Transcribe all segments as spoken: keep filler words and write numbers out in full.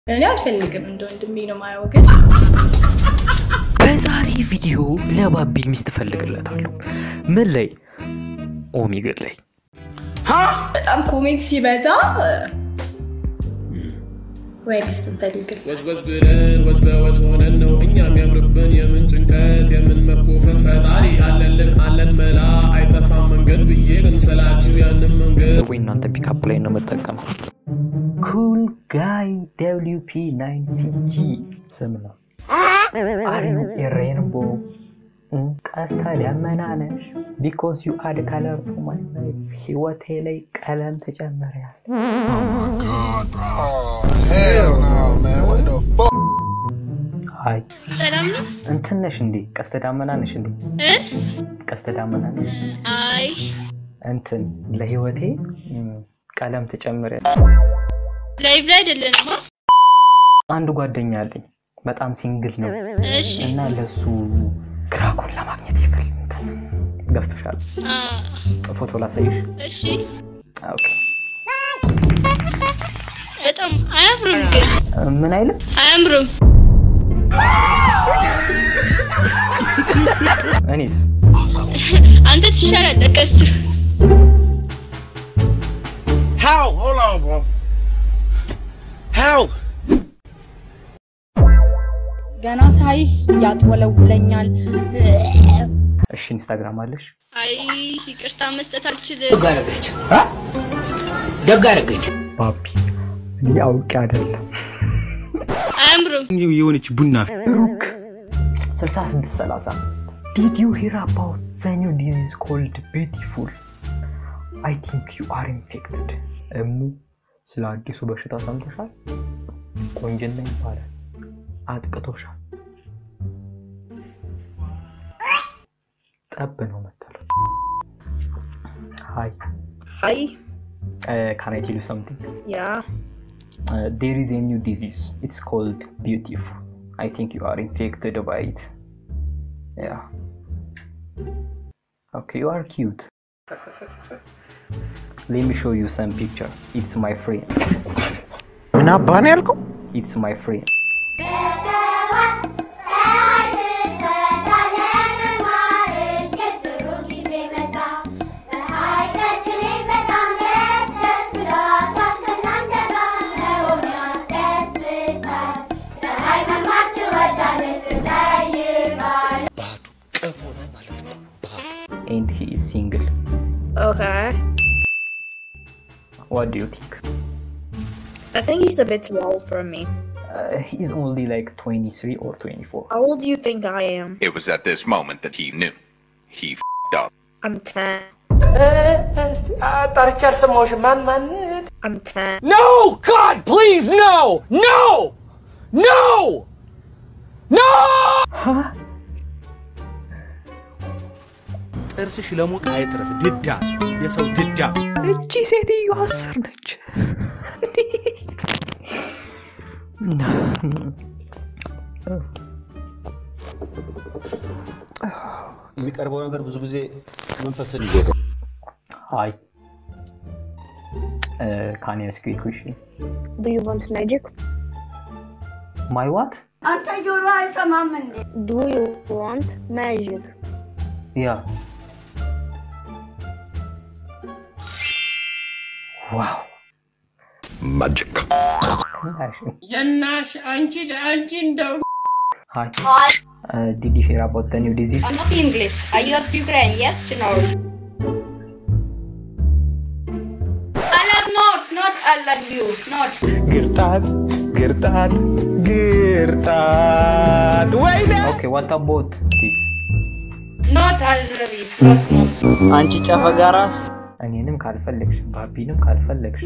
እኔ አልፈልግም እንደ ወንድሜ ነው ማየው ግን በዛሬ ቪዲዮ ለባቢ ሚስት ፈልግለታለሁ ምን ላይ ኦሜጋ ላይ ሀ በጣም ኮሜንት ሲበዛ ወይ ሚስት ፈልግ ወዝወዝ ብለን ወዝበወዝ ሆነን ነው እኛም ያምርብን የምን ጭንቀት የምን መኮፈስ ፈጣሪ አለልን አለን መላ አይጠፋም መንገድ ብዬ ልንሰላችሁ ያንን መንገድ ወይ እናንተ ፒካፕ ላይ ነው መጠቀም Cool guy W P nine C G similar Are you a rainbow? Kasta damananesh because you add color to my life. Hiwate like kalam tejamare. Oh my god, bro. Oh hell no, man. What the fuck? Hi. Salam. Antin nesh ndi? Kasta damananesh ndi? Eh? Kasta damananesh. Hi. Antin la hiwate kalam tejamare. Live ላይ አይደለም አንዱ ጓደኛ አለኝ በጣም ሲንግል ነው እና ለሱ ክራኩን ለማግኘት ይፈልግ ገብቶሻል ፎቶ ላሳይሽ እሺ ኦኬ በጣም አያምርም ምን አይልም አያምርም እኔስ አንተ ትሻላለህ ከሱ How hold on bro How ገና ሳይ ያጥወለውለኛል እሺ ኢንስታግራም አለሽ አይ ይቅርታ መስጠት አልችልም ደጋረገች አ ደጋረገች ባቢ ያውቅ አይደለም አምሩም የሆነች ቡና ሩክ ስልሳ ስድስት ሰላሳ Did you hear about the new disease called beautiful? I think you are infected. እሙ ስለ አዲሱ በሽታ ሰምተሻል? ቆንጅና ይባላል አጥቅቶሻል ጠብ ነው መጣለው Hi Hi uh, Can I tell you something? Yeah uh, There is a new disease It's called beautiful I think you are infected by it Yeah Okay you are cute Let me show you some picture It's my friend ምን አባን ያልከው It's my friend And he is single. Okay What do you think? I think he's a bit tall for me Uh, he's only like twenty-three or twenty-four. How old do you think I am? It was at this moment that he knew. He f***ed up. I'm ten ታርቻል ሰማውሽ ማን ማን I'm ten No god please no no no no ጥርስሽ ለሞቅ አይትረፍ ድዳ የሰው ድዳ እቺ ሴትዮ አስር ነች የሚቀርበው ነገር ብዙ ጊዜ መንፈስን ይገዛል Hi uh, Can I ask you a question? Do you want magic? My what? አንተ ጆሮ አይሰማም እንዴ Do you want magic? Yeah Wow Magic. የናሽ አንቺ ለአንቺ እንደው Hi Hi uh, Did you hear about the new disease? I'm not English. Are you Ukrainian? Yes or no? I love not, not I love you, not. ግርጣት ግርጣት ግርጣት ወይኔ Okay, what about this? Not I love you, not not. አንቺ ጨፈጋራስ እኔንም ካልፈለግሽ ባቢንም ካልፈለግሽ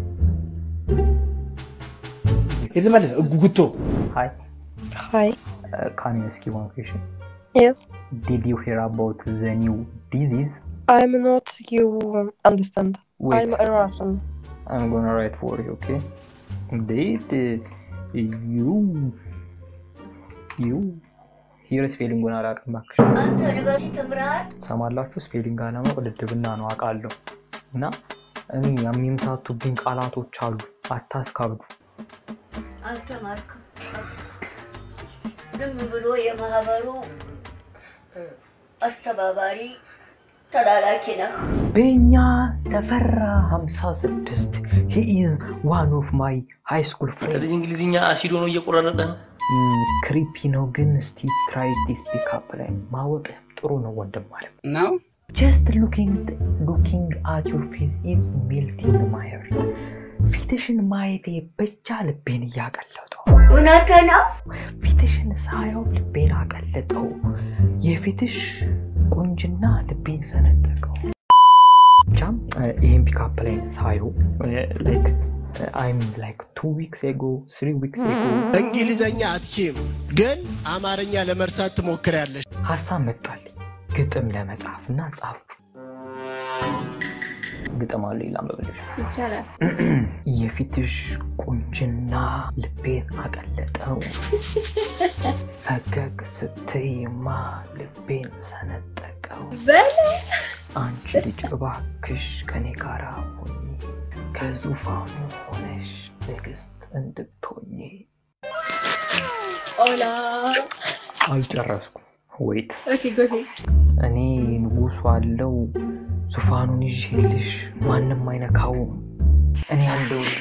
የተመለሰ ጉጉቶ Hi Hi uh, Can you ask you one question? Yes Did you hear about the new disease? I'm not you understand Wait. I'm a Russian I'm gonna write for you, okay? Did uh, you you here spelling gonna አላውቅም ባክሽ አንተ ዩኒቨርሲቲ ተምራል ሰማላችሁ ስፔሊንግ አላማ ወደድብና ነው አቃለሁ እና እኔ የሚምታቱብኝ ቃላቶች አሉ አታስካብዱ አልተማርኩም ዝም ብሎ የማህበሩ አስተባባሪ ተላላኪ ነው በእኛ ተፈራ ሃምሳ ስድስት he is one of my high school friends ስለዚህ እንግሊዝኛ አሲዶ ነው እየቆራረጠ ነው ክሪፒ ነው ግን እስቲ try this pick up ላይ ማወቅ ጥሩ ነው ወንድም ማለት ነው just looking looking at your face is melting my heart ፊትሽን ማየቴ ብቻ ልቤን ያቀለጠው እውነት ነው ፊትሽን ሳየው ልቤን አቀለጠው የፊትሽ ቁንጅና ልቤን ሰነጠቀው ጃም ይሄን ፒክ አፕ ላይ ሳየው like I'm like two weeks ago three weeks ago እንግሊዘኛ አትችም ግን አማርኛ ለመርሳት ትሞክራለሽ ሐሳብ መጣልኝ ግጥም ለመጻፍና ጻፍኩ ግጥም አለ ይላምበልሽ ይቻላል የፊትሽ ቁንጅና ልቤን አቀለጠው ፈገግ ስትይማ ልቤን ሰነጠቀው አንቺ ልጅ እባክሽ ከኔ ጋር ሆኚ ከዙፋኑ ሆነሽ ንግስት እንድትሆኚ ኦላ አልጨረስኩም wait okay go ahead እኔ ንጉሱ አለው ዙፋኑን ይዤልሽ ማንንም አይነካው እኔ አለሁልሽ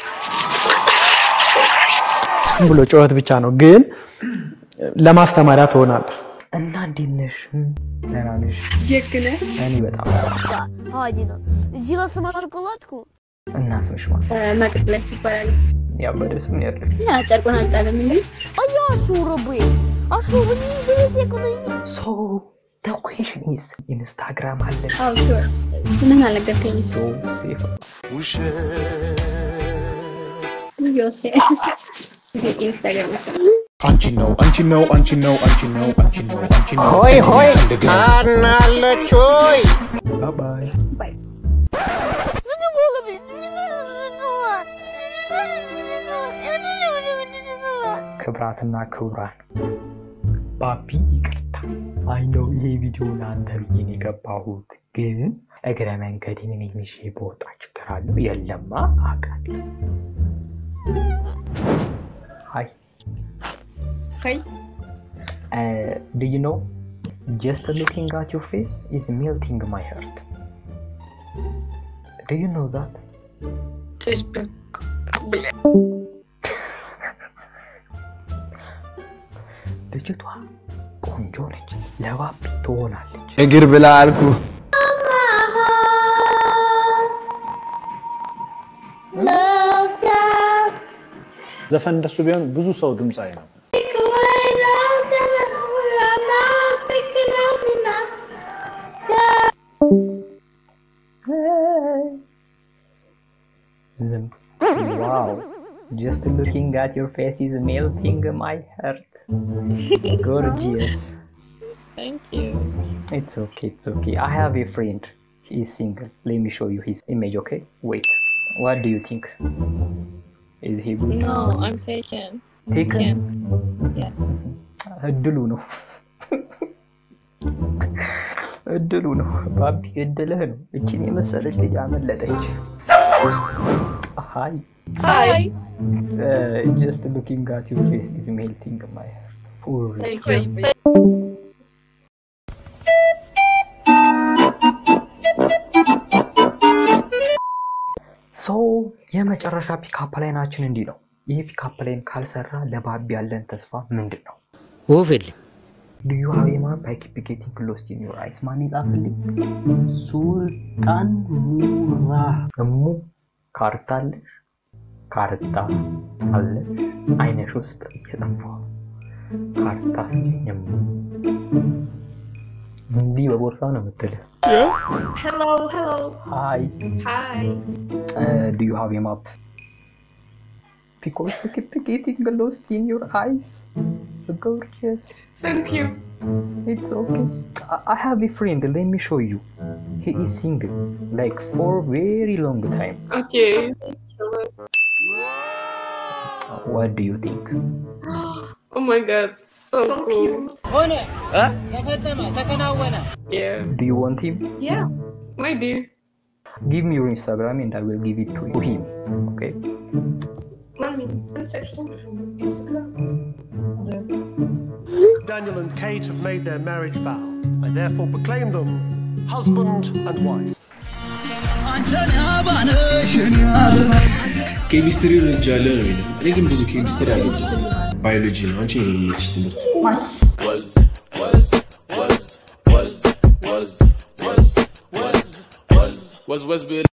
ብሎ ጨዋታ ብቻ ነው ግን ለማስተማሪያ ትሆናለህ እና እንዲነሽ ለናንሽ የክነ እኔ በጣም ሃዲ ነው ጂላ ስማ ቸኮላትኩ እና ስምሽ ማለት መቅደስ ይባላል ያ በደስም ነው ያለው ያ ጨርቁን አጣለም እንጂ አያ ሹሩቡ አሹብኒ በዚህ ኮይ so the question is Instagram አለ አው ሹር ስምን አለገከኝ ጆሴፍ ውሸት ጆሴፍ ኢንስታግራም አንቺ ነው አንቺ ነው አንቺ ነው አንቺ ነው አንቺ ነው አንቺ ነው ሆይ ሆይ አናለች ሆይ ባይ ባይ ባይ ክብራትና ክብራን ባቢ ይቅርታ አይ ነው ይሄ ቪዲዮ ለአንተ ብዬ ነው የገባሁት ግን እግረ መንገዴን እኔ ምሽ በወጣ ችግር አለው የለማ አቃል ሃይ ሃይ uh do you know just looking at your face is melting my heart do you know that Facebook ልጅቷ ቆንጆ ነች ለባቢ ትሆናለች እግር ብላ አልኩ ዘፈን እንደሱ ቢሆን ብዙ ሰው ድምጻይ ነው wow just looking at your face is melting my heart gorgeous thank you it's okay it's okay I have a friend he is single let me show you his image okay wait what do you think is he good no I'm taken taken yeah እድሉ ነው እድሉ ነው ባቢ እድልህ ነው እቺን የመሰለች ልጅ አመለጠች hi hi uh, just looking at your face is melting my heart for thank you so የመጨረሻ ፒካፕ ላይናችን እንዲ ነው ይሄ ፒካፕ ላይን ካልሰራ ለባቢ ያለን ተስፋ ምንድነው ወፍል do you have a map I keep getting lost in your eyes ማን ይጻፍልኝ ሱልጣን ሙራ እሙ ካርታ አለ ካርታ አለ አይነሽ ውስጥ የጠፋው ካርታ ሲኝም እንዲ በቦርሳ ነው የምትል hello hello hi hi uh, do you have a map because I keep getting lost in your eyes gorgeous thank you it's okay I have a friend let me show you he is single like for very long time okay what do you think oh my god so, so cool ሆነ ተፈጸመ ተከናወነ yeah do you want him yeah maybe give me your Instagram and I will give it to him okay Mommy, I'm texting from Instagram. Daniel and Kate have made their marriage vow. I therefore proclaim them husband and wife. ኬሚስትሪ ረጃለ ነው የሚለው እኔ ግን ብዙ ኬሚስትሪ አለው ባዮሎጂ ነው አንቺ ነው የሚልሽ ትምህርት Maths. was was was was was was was was was